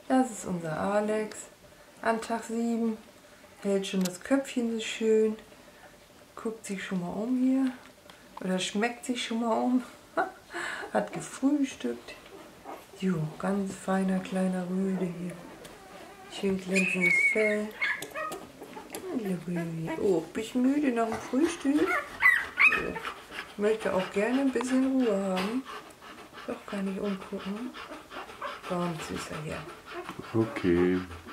Das ist unser Alex. An Tag 7 hält schon das Köpfchen so schön. Guckt sich schon mal um hier. Oder schmeckt sich schon mal um. Hat gefrühstückt. Jo, ganz feiner kleiner Rüde hier. Schön glänzendes Fell. Oh, bist du müde nach dem Frühstück? Ich möchte auch gerne ein bisschen Ruhe haben. Doch kann ich umgucken. Komm, süßer hier. Okay.